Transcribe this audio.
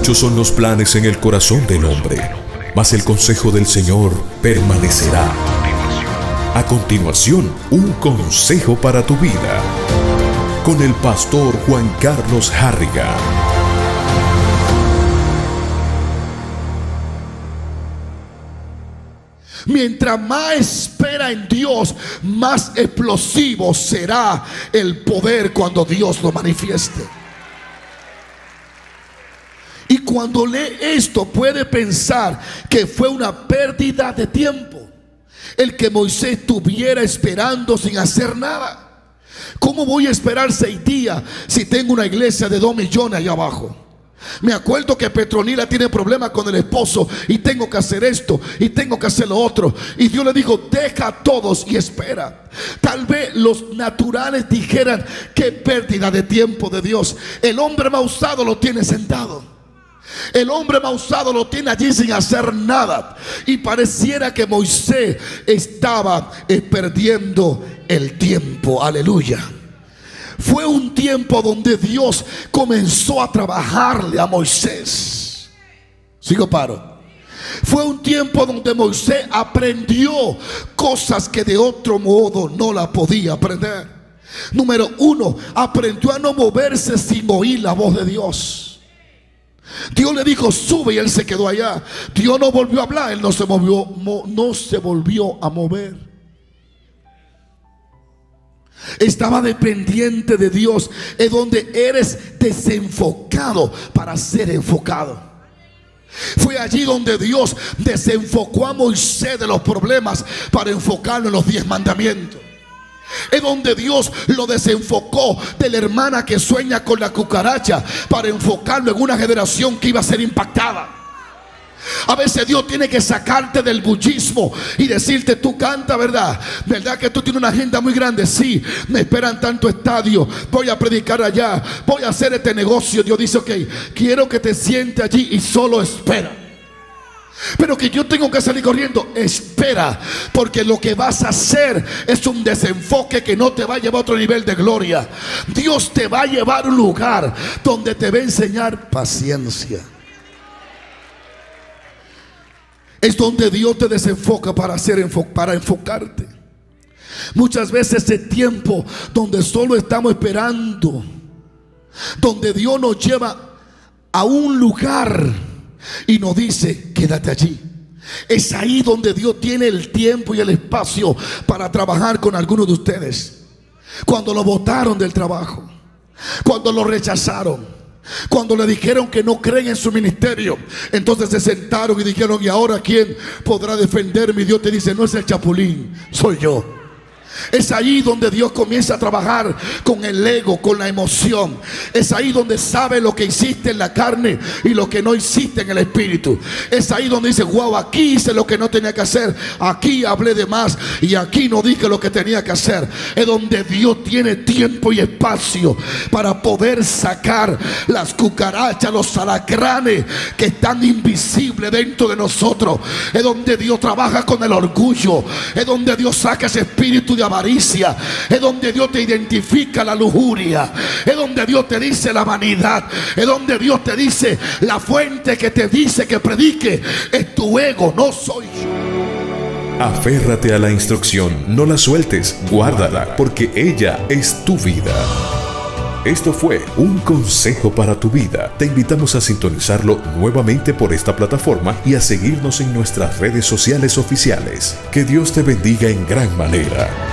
Muchos son los planes en el corazón del hombre, mas el consejo del Señor permanecerá. A continuación, un consejo para tu vida, con el pastor Juan Carlos Harrigan. Mientras más espera en Dios, más explosivo será el poder cuando Dios lo manifieste. Y cuando lee esto puede pensar que fue una pérdida de tiempo el que Moisés estuviera esperando sin hacer nada. ¿Cómo voy a esperar 6 días si tengo una iglesia de 2 millones allá abajo? Me acuerdo que Petronila tiene problemas con el esposo y tengo que hacer esto y tengo que hacer lo otro. Y Dios le dijo: deja a todos y espera. Tal vez los naturales dijeran: qué pérdida de tiempo de Dios. El hombre más usado lo tiene sentado. El hombre más usado lo tiene allí sin hacer nada. Y pareciera que Moisés estaba perdiendo el tiempo. Aleluya. Fue un tiempo donde Dios comenzó a trabajarle a Moisés. Sigo paro. Fue un tiempo donde Moisés aprendió cosas que de otro modo no la podía aprender. Número 1, aprendió a no moverse sin oír la voz de Dios. Dios le dijo: sube, y él se quedó allá. Dios no volvió a hablar, él no se volvió a mover. Estaba dependiente de Dios. Es donde eres desenfocado para ser enfocado. Fue allí donde Dios desenfocó a Moisés de los problemas para enfocarlo en los 10 mandamientos. Es donde Dios lo desenfocó de la hermana que sueña con la cucaracha para enfocarlo en una generación que iba a ser impactada. A veces Dios tiene que sacarte del bullismo y decirte: tú canta, ¿verdad? ¿Verdad que tú tienes una agenda muy grande? Sí, me esperan tanto estadio, voy a predicar allá, voy a hacer este negocio. Dios dice: ok, quiero que te sientes allí y solo espera. Pero que yo tengo que salir corriendo, espera, porque lo que vas a hacer es un desenfoque que no te va a llevar a otro nivel de gloria. Dios te va a llevar a un lugar donde te va a enseñar paciencia. Es donde Dios te desenfoca para enfocarte. Muchas veces ese tiempo donde solo estamos esperando, donde Dios nos lleva a un lugar y nos dice: quédate allí. Es ahí donde Dios tiene el tiempo y el espacio para trabajar con algunos de ustedes. Cuando lo botaron del trabajo, cuando lo rechazaron, cuando le dijeron que no creen en su ministerio, entonces se sentaron y dijeron: ¿y ahora quién podrá defenderme? Y Dios te dice: no es el chapulín, soy yo. Es ahí donde Dios comienza a trabajar con el ego, con la emoción. Es ahí donde sabe lo que hiciste en la carne y lo que no hiciste en el espíritu. Es ahí donde dice: wow, aquí hice lo que no tenía que hacer, aquí hablé de más y aquí no dije lo que tenía que hacer. Es donde Dios tiene tiempo y espacio para poder sacar las cucarachas, los alacranes que están invisibles dentro de nosotros. Es donde Dios trabaja con el orgullo. Es donde Dios saca ese espíritu de avaricia. Es donde Dios te identifica la lujuria. Es donde Dios te dice la vanidad. Es donde Dios te dice: la fuente que te dice que predique es tu ego, no soy yo. Aférrate a la instrucción, no la sueltes, guárdala, porque ella es tu vida. Esto fue un consejo para tu vida. Te invitamos a sintonizarlo nuevamente por esta plataforma y a seguirnos en nuestras redes sociales oficiales. Que Dios te bendiga en gran manera.